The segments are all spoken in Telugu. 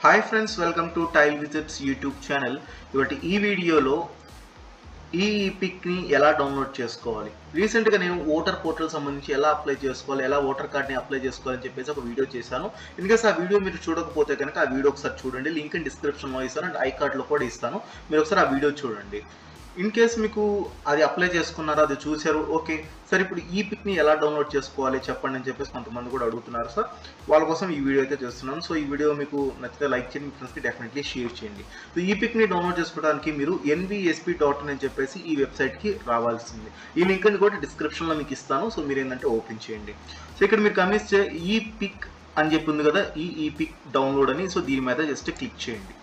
Hi friends, welcome to tialwizards YouTube channel. ఇవాటి ఈ వీడియోలో ఈ ఈపిక్ ని ఎలా డౌన్లోడ్ చేసుకోవాలి. రీసెంట్ గా నేను ఓటర్ పోర్టల్ సంబంధించి ఎలా అప్లై చేసుకోవాలి, ఎలా ఓటర్ కార్డ్ ని అప్లై చేసుకోవాలని చెప్పేసి ఒక వీడియో చేశాను. ఇన్ కేస్ ఆ వీడియో మీరు చూడకపోతే కనుక ఆ వీడియో ఒకసారి చూడండి. లింక్ డిస్క్రిప్షన్ లో ఇస్తాను అండ్ ఐ కార్డ్ లో కూడా ఇస్తాను. మీరు ఒకసారి ఆ వీడియో చూడండి. ఇన్ కేస్ మీకు అది అప్లై చేసుకున్నారో అది చూసారు, ఓకే సార్ ఇప్పుడు ఈ పిక్ ని ఎలా డౌన్లోడ్ చేసుకోవాలి చెప్పండి అని చెప్పేసి కొంతమంది కూడా అడుగుతున్నారు సార్. వాళ్ళ కోసం ఈ వీడియో అయితే చేస్తున్నాను. సో ఈ వీడియో మీకు నచ్చితే లైక్ చేయండి, మీ ఫ్రెండ్స్కి డెఫినెట్లీ షేర్ చేయండి. సో ఈ పిక్ ని డౌన్లోడ్ చేసుకోవడానికి మీరు nvsp.in అని చెప్పేసి ఈ వెబ్సైట్కి రావాల్సింది. ఈ లింక్ ని కూడా డిస్క్రిప్షన్లో మీకు ఇస్తాను. సో మీరు ఏంటంటే ఓపెన్ చేయండి. సో ఇక్కడ మీరు గమనిస్తే ఈ పిక్ అని చెప్పి ఉంది కదా, ఈ పిక్ డౌన్లోడ్ అని. సో దీని మీద జస్ట్ క్లిక్ చేయండి.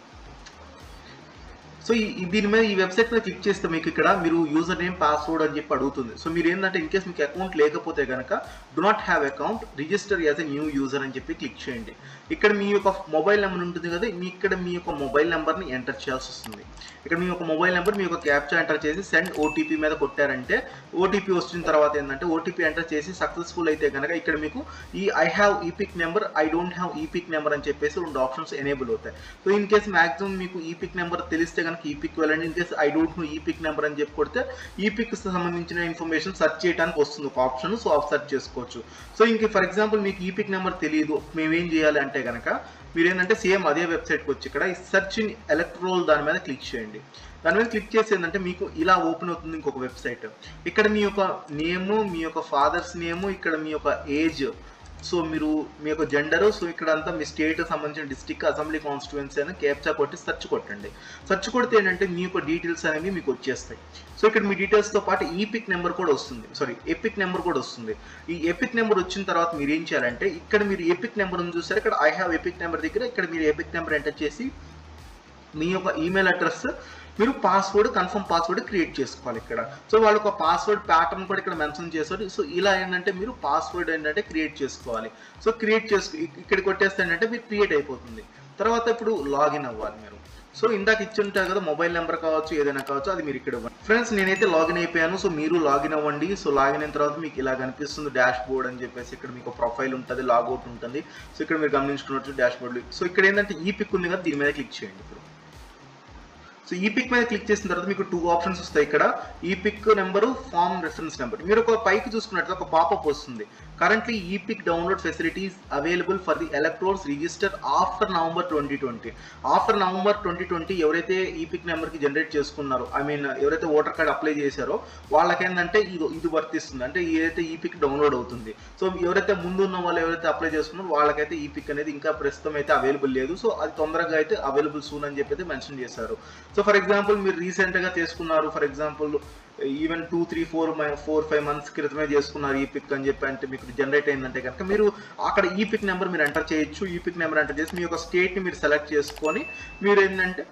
సో దీని మీద ఈ వెబ్సైట్ మీద క్లిక్ చేస్తే మీకు ఇక్కడ మీరు యూజర్ నేమ్ పాస్వర్డ్ అని చెప్పి అడుగుతుంది. సో మీరు ఏంటంటే ఇన్ కేస్ మీకు అకౌంట్ లేకపోతే కనుక do not have account register as a new user అని చెప్పి క్లిక్ చేయండి. ఇక్కడ మీ యొక్క మొబైల్ నెంబర్ ఉంటుంది కదా, ఇక్కడ మీ యొక్క మొబైల్ నెంబర్ని ఎంటర్ చేయాల్సి వస్తుంది. ఇక్కడ మీ యొక్క మొబైల్ నెంబర్ మీ యొక్క క్యాప్చా ఎంటర్ చేసి సెండ్ ఓటీపీ మీద కొట్టారంటే ఓటీపీ వచ్చిన తర్వాత ఏంటంటే ఓటీపీ ఎంటర్ చేసి సక్సెస్ఫుల్ అయితే కనుక ఇక్కడ మీకు ఈ I have EPIC number, I don't have EPIC number అని చెప్పేసి రెండు ఆప్షన్స్ ఎనేబుల్ అవుతాయి. సో ఇన్ కేస్ మాక్సిమం మీకు ఈపిక్ నెంబర్ తెలిస్తే కనుక ఈపిక్ వెళ్ళండి. In case I don't know EPIC number అని చెప్పి కొడితే ఈపిక్ సంబంధించిన ఇన్ఫర్మేషన్ సెర్చ్ చేయడానికి వస్తుంది ఒక ఆప్షన్. సో ఆఫ్ సెర్చ్ చేసుకోవచ్చు. సో ఇంక ఫర్ ఎగ్జాంపుల్ మీకు ఈపిక్ నెంబర్ తెలియదు, మేమేం చేయాలి అంటే కనుక మీరు ఏంటంటే సేమ్ అదే వెబ్సైట్కి వచ్చి ఇక్కడ ఈ సెర్చ్ ఇన్ ఎలక్ట్రోల్ దాని మీద క్లిక్ చేయండి. దాని మీద క్లిక్ చేసి ఏంటంటే మీకు ఇలా ఓపెన్ అవుతుంది ఇంకొక వెబ్సైట్. ఇక్కడ మీ యొక్క నేము, మీ యొక్క ఫాదర్స్ నేము, ఇక్కడ మీ యొక్క ఏజ్, సో మీరు మీ యొక్క జెండరు, సో ఇక్కడ అంతా మీ స్టేట్ సంబంధించిన డిస్ట్రిక్ట్, అసెంబ్లీ కాన్స్టిట్యుయెన్సీ అని క్యాప్చా కొట్టి సెర్చ్ కొట్టండి. సెర్చ్ కొడితే ఏంటంటే మీ యొక్క డీటెయిల్స్ అనేవి మీకు వచ్చేస్తాయి. సో ఇక్కడ మీ డీటెయిల్స్తో పాటు ఈపిక్ నెంబర్ కూడా వస్తుంది, ఎపిక్ నెంబర్ కూడా వస్తుంది. ఈ ఎపిక్ నెంబర్ వచ్చిన తర్వాత మీరు ఏం చేయాలంటే ఇక్కడ మీరు ఎపిక్ నెంబర్ ఉంది చూసారు, ఇక్కడ ఐ హ్యావ్ ఎపిక్ నెంబర్ దగ్గర ఇక్కడ మీరు ఎపిక్ నెంబర్ ఎంటర్ చేసి మీ యొక్క ఈమెయిల్ అడ్రస్, మీరు పాస్వర్డ్, కన్ఫర్మ్ పాస్వర్డ్ క్రియేట్ చేసుకోవాలి ఇక్కడ. సో వాళ్ళకి ఒక పాస్వర్డ్ ప్యాటర్న్ కూడా ఇక్కడ మెన్షన్ చేశారు. సో ఇలా ఏంటంటే మీరు పాస్వర్డ్ ఏంటంటే క్రియేట్ చేసుకోవాలి. సో క్రియేట్ ఇక్కడికి కొట్టేస్తే ఏంటంటే మీరు క్రియేట్ అయిపోతుంది. తర్వాత ఇప్పుడు లాగిన్ అవ్వాలి మీరు. సో ఇందాక ఇచ్చి ఉంటారు కదా మొబైల్ నెంబర్ కావచ్చు, ఏదైనా కావచ్చు, అది మీరు ఇక్కడ ఇవ్వండి. ఫ్రెండ్స్ నేనైతే లాగిన్ అయిపోయాను. సో మీరు లాగిన్ అవ్వండి. సో లాగిన్ అయిన తర్వాత మీకు ఇలా కనిపిస్తుంది డాష్ బోర్డ్ అని చెప్పేసి. ఇక్కడ మీకు ప్రొఫైల్ ఉంటుంది, లాగౌట్ ఉంటుంది. సో ఇక్కడ మీరు గమనించుకున్నట్టు డాష్ బోర్డ్. సో ఇక్కడ ఏంటంటే ఈ పిక్ ఉంది కదా, దీని మీద క్లిక్ చేయండి ఇప్పుడు. సో ఈ పిక్ మీద క్లిక్ చేసిన తర్వాత మీకు 2 ఆప్షన్స్ వస్తాయి. ఇక్కడ EPIC number, form reference number. మీరు ఒక పైకి చూసుకున్నట్టు ఒక పాపప్ వస్తుంది. Currently EPIC download facilities available for the electorals register after November 2020. After November 2020 ఎవరైతే ఈ పిక్ నెంబర్కి జనరేట్ చేసుకున్నారో, ఐ మీన్ ఎవరైతే ఓటర్ కార్డ్ అప్లై చేశారో వాళ్ళకేంటంటే ఇది వర్తిస్తుంది. అంటే ఏదైతే ఈ పిక్ డౌన్లోడ్ అవుతుంది. సో ఎవరైతే ముందు ఉన్న వాళ్ళు ఎవరైతే అప్లై చేసుకున్నారో వాళ్ళకైతే ఈ పిక్ అనేది ఇంకా ప్రస్తుతం అయితే అవైలబుల్ లేదు. సో అది తొందరగా అయితే అవైలబుల్ సూన్ అని చెప్పి అయితే మెన్షన్ చేశారు. సో ఫర్ ఎగ్జాంపుల్ మీరు రీసెంట్గా చేసుకున్నారు, ఫర్ ఎగ్జాంపుల్ ఈవెన్ 2, 3, 4, 5 మంత్స్ క్రితమే చేసుకున్నారు ఈ పిక్ అని చెప్పి అంటే మీకు జనరేట్ అయిందంటే కనుక మీరు అక్కడ ఈ పిక్ నెంబర్ మీరు ఎంటర్ చేయొచ్చు. ఈ పిక్ నెంబర్ ఎంటర్ చేసి మీ యొక్క స్టేట్ని మీరు సెలెక్ట్ చేసుకొని మీరు ఏంటంటే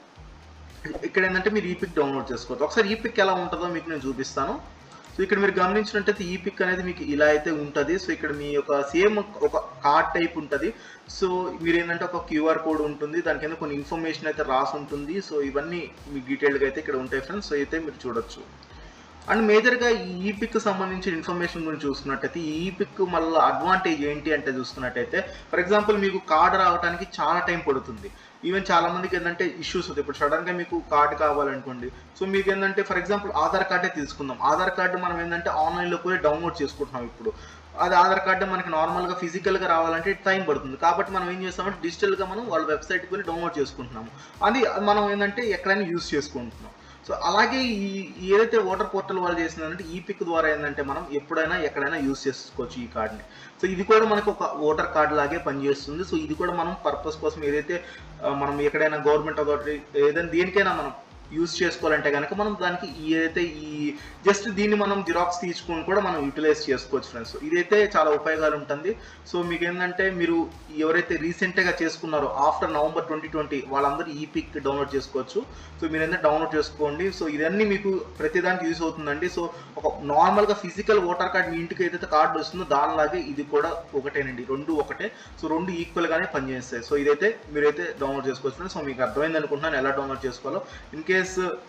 ఇక్కడ ఏంటంటే మీరు ఈ పిక్ డౌన్లోడ్ చేసుకోవచ్చు. ఒకసారి ఈ పిక్ ఎలా ఉంటుందో మీకు నేను చూపిస్తాను. సో ఇక్కడ మీరు గమనించినట్టయితే ఈ పిక్ అనేది మీకు ఇలా అయితే ఉంటుంది. సో ఇక్కడ మీ యొక్క సేమ్ ఒక కార్డ్ టైప్ ఉంటుంది. సో మీరు ఏంటంటే ఒక క్యూఆర్ కోడ్ ఉంటుంది, దాని కింద కొన్ని ఇన్ఫర్మేషన్ అయితే రాసి ఉంటుంది. సో ఇవన్నీ మీకు డీటెయిల్గా అయితే ఇక్కడ ఉంటాయి ఫ్రెండ్స్. సో అయితే మీరు చూడొచ్చు. అండ్ మేజర్గా ఈ పిక్ సంబంధించిన ఇన్ఫర్మేషన్ గురించి చూసుకున్నట్టయితే ఈ పిక్ మళ్ళీ అడ్వాంటేజ్ ఏంటి అంటే చూసుకున్నట్టయితే ఫర్ ఎగ్జాంపుల్ మీకు కార్డు రావడానికి చాలా టైం పడుతుంది. ఈవెన్ చాలా మందికి ఏంటంటే ఇష్యూస్ అవుతాయి. ఇప్పుడు సడన్గా మీకు కార్డు కావాలనుకోండి. సో మీకు ఏంటంటే ఫర్ ఎగ్జాంపుల్ ఆధార్ కార్డే తీసుకుందాం. ఆధార్ కార్డు మనం ఏంటంటే ఆన్లైన్లో కూడా డౌన్లోడ్ చేసుకుంటున్నాం ఇప్పుడు. అది ఆధార్ కార్డు మనకి నార్మల్గా ఫిజికల్గా రావాలంటే టైం పడుతుంది. కాబట్టి మనం ఏం చేస్తామంటే డిజిటల్గా మనం వాళ్ళ వెబ్సైట్కి వెళ్ళి డౌన్లోడ్ చేసుకుంటున్నాము. అది మనం ఏంటంటే ఎక్కడైనా యూజ్ చేసుకుంటున్నాం. సో అలాగే ఏదైతే ఓటర్ పోర్టల్ వాళ్ళు చేసిందంటే ఈ పిక్ ద్వారా ఏంటంటే మనం ఎప్పుడైనా ఎక్కడైనా యూజ్ చేసుకోవచ్చు ఈ కార్డ్ని. సో ఇది కూడా మనకు ఒక ఓటర్ కార్డ్ లాగే పనిచేస్తుంది. సో ఇది కూడా మనం పర్పస్ కోసం ఏదైతే మనం ఎక్కడైనా గవర్నమెంట్ అథారిటీ ఏదైనా దేనికైనా మనం యూజ్ చేసుకోవాలంటే కనుక మనం దానికి ఏదైతే జస్ట్ దీన్ని మనం జిరాక్స్ తీసుకొని కూడా మనం యూటిలైజ్ చేసుకోవచ్చు ఫ్రెండ్స్. ఇదైతే చాలా ఉపయోగాలు ఉంటుంది. సో మీకు ఏంటంటే మీరు ఎవరైతే రీసెంట్గా చేసుకున్నారో ఆఫ్టర్ నవంబర్ 2020 వాళ్ళందరూ ఈ పిక్ డౌన్లోడ్ చేసుకోవచ్చు. సో మీరు ఏంటంటే డౌన్లోడ్ చేసుకోండి. సో ఇదన్నీ మీకు ప్రతిదానికి యూజ్ అవుతుందండి. సో ఒక నార్మల్గా ఫిజికల్ ఓటర్ కార్డ్ మీ ఇంటికి ఏదైతే కార్డు వస్తుందో దానిలాగే ఇది కూడా ఒకటేనండి, రెండు ఒకటే. సో రెండు ఈక్వల్గానే పనిచేస్తాయి. సో ఇదైతే మీరైతే డౌన్లోడ్ చేసుకోవచ్చు ఫ్రెండ్స్. సో మీకు అర్థమైంది అనుకుంటున్నాను ఎలా డౌన్లోడ్ చేసుకోవాలో. ఇన్ కేస్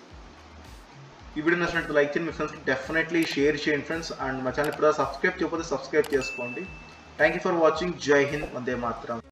ఈ వీడియో నచ్చినట్టు లైక్ చేయండి, మీ ఫ్రెండ్స్కి డెఫినెట్లీ షేర్ చేయండి ఫ్రెండ్స్. అండ్ మా ఛానల్ ఇప్పుడు సబ్స్క్రైబ్ చేయకపోతే సబ్స్క్రైబ్ చేసుకోండి. Thank you for watching. జై హింద్, వందే మాతరం.